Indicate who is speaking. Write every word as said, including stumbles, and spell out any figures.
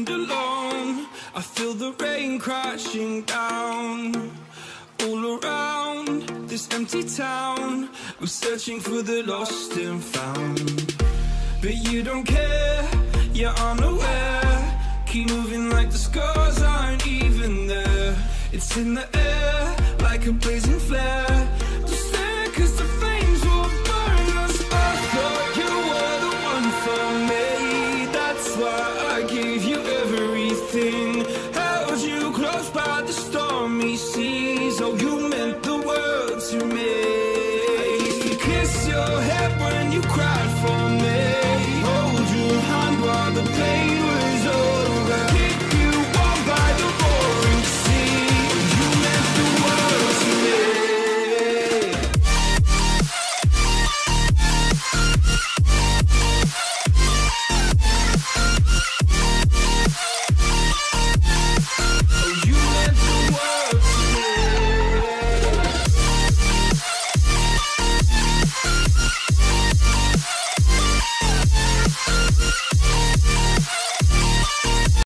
Speaker 1: and alone. I feel the rain crashing down all around this empty town. I'm searching for the lost and found, but you don't care, you're unaware. Keep moving like the scars aren't even there. It's in the air like a blazing flare. Don't stare, cause the flare